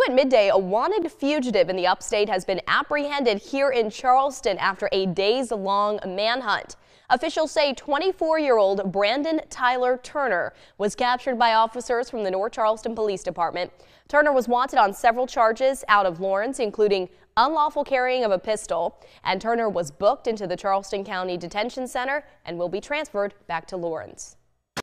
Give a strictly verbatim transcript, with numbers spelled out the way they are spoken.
at Midday, a wanted fugitive in the upstate has been apprehended here in Charleston after a days-long manhunt. Officials say twenty-four-year-old Brandon Tyler Turner was captured by officers from the North Charleston Police Department. Turner was wanted on several charges out of Lawrence, including unlawful carrying of a pistol, and Turner was booked into the Charleston County Detention Center and will be transferred back to Lawrence.